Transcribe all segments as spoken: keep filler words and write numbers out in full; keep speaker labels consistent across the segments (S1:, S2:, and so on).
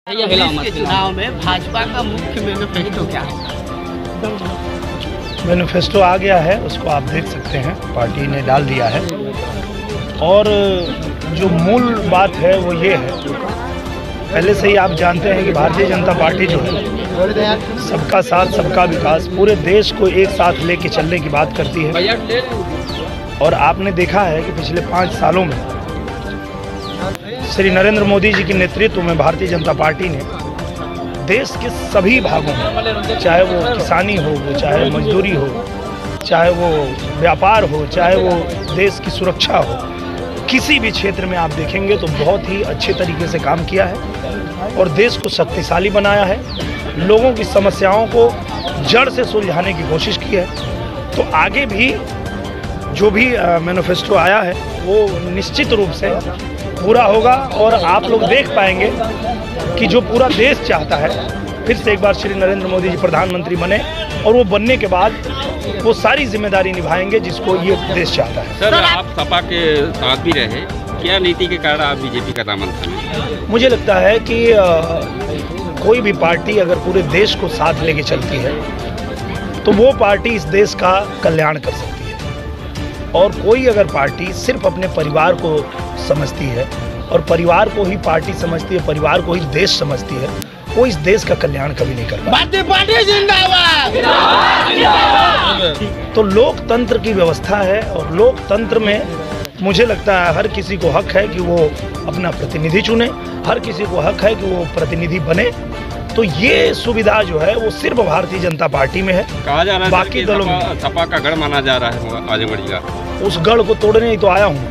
S1: के चुनाव में भाजपा का मुख्य मैनिफेस्टो क्या है?
S2: मैनिफेस्टो आ गया है, उसको आप देख सकते हैं, पार्टी ने डाल दिया है। और जो मूल बात है वो ये है, पहले से ही आप जानते हैं कि भारतीय जनता पार्टी जो है सबका साथ सबका विकास, पूरे देश को एक साथ लेके चलने की बात करती है। और आपने देखा है कि पिछले पाँच सालों में श्री नरेंद्र मोदी जी के नेतृत्व में भारतीय जनता पार्टी ने देश के सभी भागों में, चाहे वो किसानी हो, वो चाहे मजदूरी हो, चाहे वो व्यापार हो, चाहे वो देश की सुरक्षा हो, किसी भी क्षेत्र में आप देखेंगे तो बहुत ही अच्छे तरीके से काम किया है और देश को शक्तिशाली बनाया है। लोगों की समस्याओं को जड़ से सुलझाने की कोशिश की है। तो आगे भी जो भी मैनिफेस्टो आया है वो निश्चित रूप से पूरा होगा और आप लोग देख पाएंगे कि जो पूरा देश चाहता है फिर से एक बार श्री नरेंद्र मोदी जी प्रधानमंत्री बने, और वो बनने के बाद वो सारी जिम्मेदारी निभाएंगे जिसको ये देश चाहता है।
S3: सर, आप सपा के साथ भी रहे, क्या नीति के कारण आप बीजेपी का दामन थामे?
S2: मुझे लगता है कि आ, कोई भी पार्टी अगर पूरे देश को साथ लेके चलती है तो वो पार्टी इस देश का कल्याण कर सकती है। और कोई अगर पार्टी सिर्फ अपने परिवार को समझती है और परिवार को ही पार्टी समझती है, परिवार को ही देश समझती है, वो इस देश का कल्याण कभी नहीं कर पाती।
S1: पार्टी जिंदाबाद।
S2: तो लोकतंत्र की व्यवस्था है और लोकतंत्र में मुझे लगता है हर किसी को हक है कि वो अपना प्रतिनिधि चुने, हर किसी को हक है कि वो प्रतिनिधि बने। तो ये सुविधा जो है वो सिर्फ भारतीय जनता पार्टी में है।
S3: कहा जा रहा है
S2: बाकी दलों में
S3: सपा का गढ़ माना जा रहा है आजमगढ़ जिला।
S2: उस गढ़ को तोड़ने ही तो आया हूँ।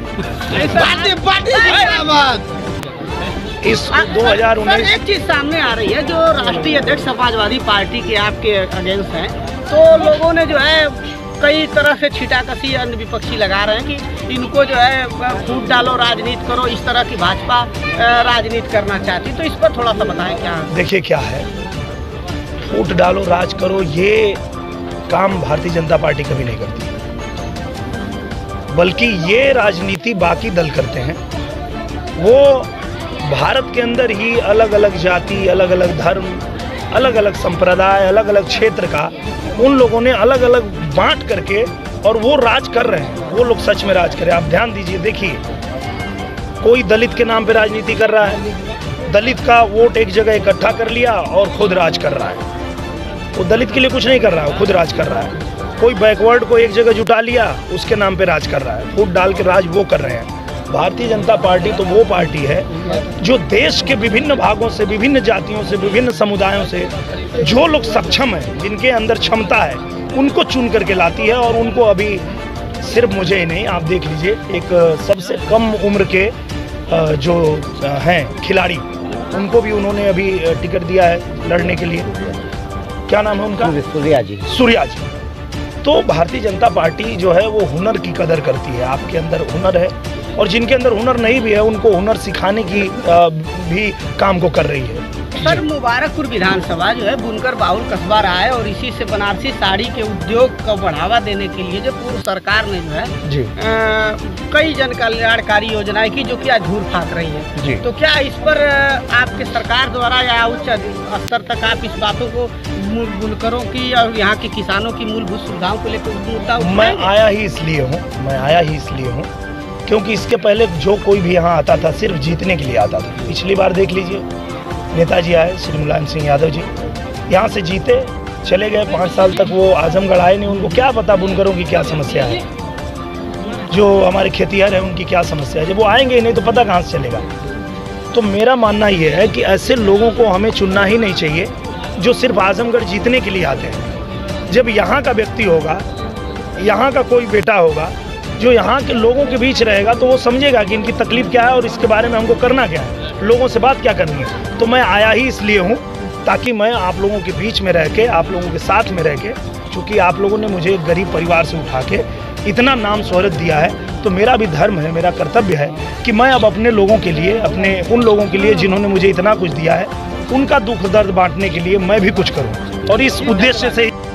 S2: इस दो हजार उन्नीस
S1: एक चीज सामने आ रही है, जो राष्ट्रीय अध्यक्ष समाजवादी पार्टी के आपके अगेंस्ट हैं, तो लोगों ने जो है कई तरह से छीटाकशी अन्य विपक्षी लगा रहे हैं कि इनको जो है फूट डालो, राजनीति करो, इस तरह की भाजपा राजनीति करना चाहती। तो इस पर थोड़ा सा बताएं क्या।
S2: देखिए क्या है, फूट डालो राज करो, ये काम भारतीय जनता पार्टी कभी नहीं करती, बल्कि ये राजनीति बाकी दल करते हैं। वो भारत के अंदर ही अलग अलग जाति, अलग अलग धर्म, अलग अलग संप्रदाय, अलग अलग क्षेत्र का उन लोगों ने अलग अलग बांट करके और वो राज कर रहे हैं। वो लोग सच में राज कर रहे हैं। आप ध्यान दीजिए, देखिए कोई दलित के नाम पे राजनीति कर रहा है, दलित का वोट एक जगह इकट्ठा कर लिया और खुद राज कर रहा है। वो दलित के लिए कुछ नहीं कर रहा है, वो खुद राज कर रहा है। कोई बैकवर्ड को एक जगह जुटा लिया, उसके नाम पे राज कर रहा है, फूट डाल के राज वो कर रहे हैं। भारतीय जनता पार्टी तो वो पार्टी है जो देश के विभिन्न भागों से, विभिन्न जातियों से, विभिन्न समुदायों से जो लोग सक्षम हैं, जिनके अंदर क्षमता है, उनको चुन करके लाती है। और उनको अभी सिर्फ मुझे ही नहीं, आप देख लीजिए, एक सबसे कम उम्र के जो हैं खिलाड़ी, उनको भी उन्होंने अभी टिकट दिया है लड़ने के लिए। क्या नाम है उनका?
S1: सूर्या जी।
S2: सूर्या जी। तो भारतीय जनता पार्टी जो है वो हुनर की कदर करती है। आपके अंदर हुनर है और जिनके अंदर हुनर नहीं भी है उनको हुनर सिखाने की भी काम को कर रही है।
S1: सर, मुबारकपुर विधानसभा जो है बुनकर बाहुल कस्बा रहा है और इसी से बनारसी साड़ी के उद्योग को बढ़ावा देने के लिए जो पूर्व सरकार ने जो है
S2: जी
S1: आ, कई जन कल्याणकारी योजनाएं की, जो कि आज धूल फाक रही है
S2: जी।
S1: तो क्या इस पर आपके सरकार द्वारा या उच्च स्तर तक आप इस बातों को बुनकरों की और यहाँ के किसानों की मूलभूत सुविधाओं को लेकर मुद्दा उठाएंगे?
S2: मैं आया ही इसलिए हूँ मैं आया ही इसलिए हूँ क्योंकि इसके पहले जो कोई भी यहाँ आता था सिर्फ जीतने के लिए आता था। पिछली बार देख लीजिए, नेताजी आए, श्री मुलायम सिंह यादव जी यहाँ से जीते चले गए, पाँच साल तक वो आजमगढ़ आए नहीं। उनको क्या पता बुनकरों की क्या समस्या है, जो हमारे खेतिहर हैं उनकी क्या समस्या है। जब वो आएंगे ही नहीं तो पता कहाँ से चलेगा। तो मेरा मानना ये है कि ऐसे लोगों को हमें चुनना ही नहीं चाहिए जो सिर्फ आजमगढ़ जीतने के लिए आते हैं। जब यहाँ का व्यक्ति होगा, यहाँ का कोई बेटा होगा जो यहाँ के लोगों के बीच रहेगा, तो वो समझेगा कि इनकी तकलीफ क्या है और इसके बारे में हमको करना क्या है, लोगों से बात क्या करनी है। तो मैं आया ही इसलिए हूँ ताकि मैं आप लोगों के बीच में रह के, आप लोगों के साथ में रह के, चूँकि आप लोगों ने मुझे एक गरीब परिवार से उठा के इतना नाम शोहरत दिया है, तो मेरा भी धर्म है, मेरा कर्तव्य है कि मैं अब अपने लोगों के लिए, अपने उन लोगों के लिए जिन्होंने मुझे इतना कुछ दिया है, उनका दुख दर्द बांटने के लिए मैं भी कुछ करूँ। और इस उद्देश्य से